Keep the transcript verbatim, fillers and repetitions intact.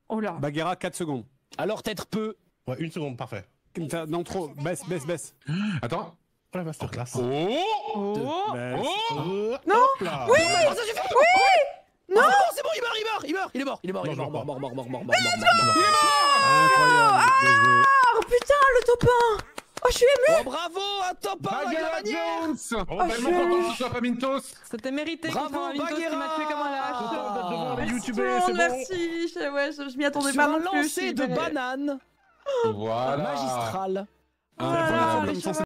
Oh là. Bagheera, quatre secondes. Alors peut-être peu. Ouais, une seconde, parfait. Non, trop. Baisse, baisse, baisse. Attends. Oh la masterclass. Oh Oh. Baisse. Euh, Non. hop là. Oui. Oh, ça suffit. Oui. Non. C'est bon, il meurt, il meurt, il meurt, il est mort, il est mort, il est Non, mort, je vois mort, pas. mort, mort, mort, mort, mort, mort, mort. Incroyable. Bien joué. Oh putain, le top un. Oh, je suis ému. Oh bravo, un top un Bagheera Bagheera Jones. Oh, Oh, bah, tellement je- content que ce soit pas Mintos. C'était mérité. Bravo, Bravo, Mintos qui m'a tué comme un lâche. Content d'être devant les Merci tout youtubeurs, le c'est monde, bon. merci. Je, ouais, je, je m'y attendais Sur pas un non plus. je lancer suis de hyper- banane Voilà. magistral. Voilà, Incroyable. les Comme ça,